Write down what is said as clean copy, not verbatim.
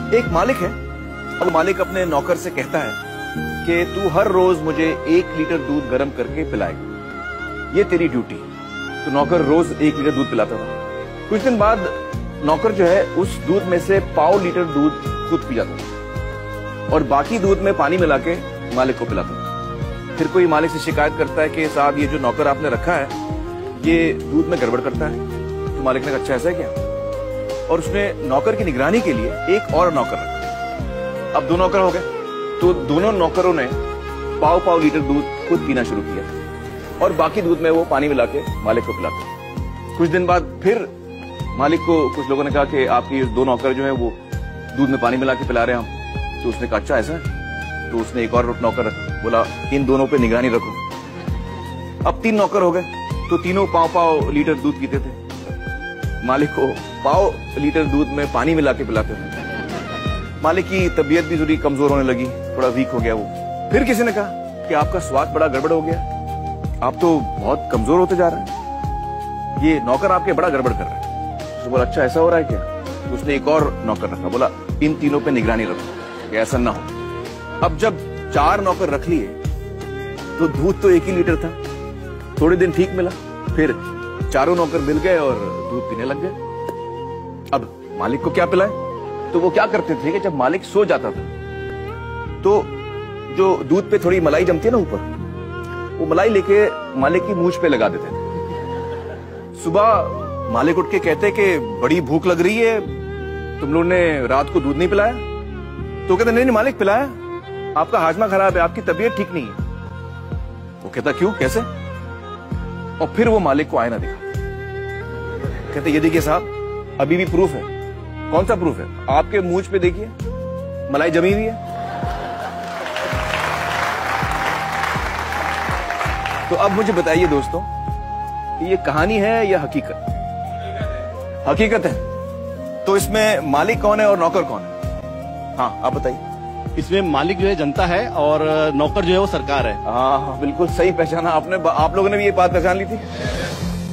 एक मालिक है, अब मालिक अपने नौकर से कहता है कि तू हर रोज मुझे 1 लीटर दूध गर्म करके पिलाएगा, ये तेरी ड्यूटी। तो नौकर रोज 1 लीटर दूध पिलाता था। कुछ दिन बाद नौकर जो है उस दूध में से 1/4 लीटर दूध खुद पी जाता था और बाकी दूध में पानी मिला के मालिक को पिलाता था। फिर कोई मालिक से शिकायत करता है कि साहब ये जो नौकर आपने रखा है ये दूध में गड़बड़ करता है। तो मालिक ने कहा अच्छा ऐसा है क्या? और उसने नौकर की निगरानी के लिए एक और नौकर रखा। अब 2 नौकर हो गए, तो दोनों नौकरों ने 1/4 लीटर दूध खुद पीना शुरू किया और बाकी दूध में वो पानी मिला के मालिक को पिलाते। कुछ दिन बाद फिर मालिक को कुछ लोगों ने कहा कि आपके ये 2 नौकर जो हैं वो दूध में पानी मिला के पिला रहे हैं हम। तो उसने कहा अच्छा ऐसा है? तो उसने एक और नौकर रखा, बोला इन दोनों पे निगरानी रखो। अब 3 नौकर हो गए, तो तीनों 1/4 लीटर दूध पीते थे। मालिक को 1/4 लीटर दूध में पानी मिला के पिलाते थे। मालिक की तबीयत भी थोड़ी कमजोर होने लगी, थोड़ा वीक हो गया वो। फिर किसी ने कहा कि आपका स्वास्थ्य बड़ा गड़बड़ हो गया, आप तो बहुत कमजोर होते जा रहे हैं, ये नौकर आपके बड़ा गड़बड़ कर रहे हैं। उसने बोला अच्छा ऐसा हो रहा है क्या? तो उसने एक और नौकर रखा, बोला इन तीनों पे निगरानी रखो कि ऐसा ना हो। अब जब 4 नौकर रख लिए तो दूध तो 1 ही लीटर था। थोड़े दिन ठीक मिला, फिर चारों नौकर मिल गए और दूध पीने लग गए। अब मालिक को क्या पिलाए? तो वो क्या करते थे कि जब मालिक सो जाता था तो जो दूध पे थोड़ी मलाई जमती है ना ऊपर, वो मलाई लेके मालिक की मूंछ पे लगा देते थे। सुबह मालिक उठ के कहते कि बड़ी भूख लग रही है, तुम लोगों ने रात को दूध नहीं पिलाया? तो कहते नहीं मालिक पिलाया, आपका हाजमा खराब है, आपकी तबीयत ठीक नहीं है। वो कहता क्यों, कैसे? और फिर वो मालिक को आईना दिखाते, कहते ये देखिए साहब अभी भी प्रूफ है। कौन सा प्रूफ है? आपके मूंछ पे देखिए मलाई जमी हुई है। तो अब मुझे बताइए दोस्तों, ये कहानी है या हकीकत? हकीकत है। तो इसमें मालिक कौन है और नौकर कौन है? हाँ आप बताइए। इसमें मालिक जो है जनता है और नौकर जो है वो सरकार है। हाँ बिल्कुल सही पहचाना आपने। आप लोगों ने भी ये बात पहचान ली थी।